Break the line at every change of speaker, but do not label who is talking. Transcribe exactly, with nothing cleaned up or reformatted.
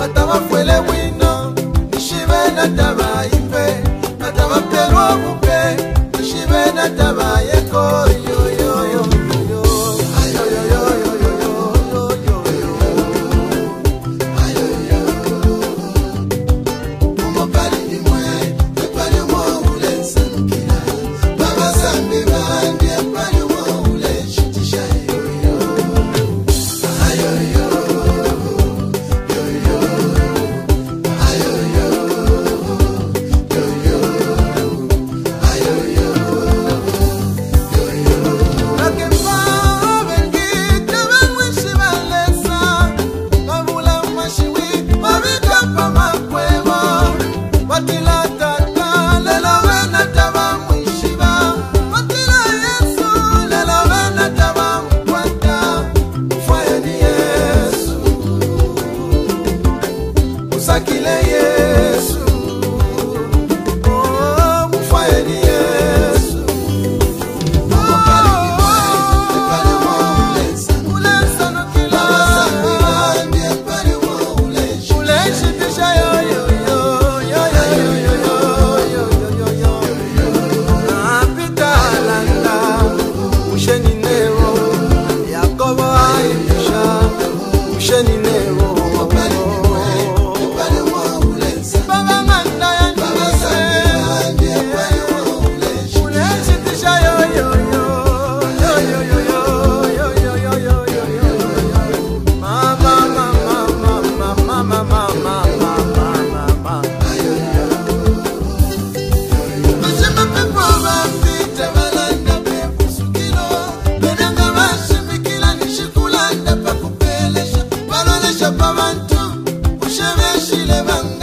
Nataba fuele wino, nishibe nataba ife. Nataba pero bupe, nishibe nataba yeko. Yo yo yo yo, ayo yo yo yo yo yo yo ayo yo. Como pali ni mwe, te pali mo ule nsukira. Baba sambi bandi pali mo ule shitisha yo yo. Ayo yo. Sakile Yesu, oh, mufaye ni Yesu. Oh, ulensa no kila. Ulenshi tisha yo yo yo yo yo yo yo yo yo yo. Napita landa, usheni newo. Yakobo aisha, usheni newo. Pabantu, ushemeshi le bangu.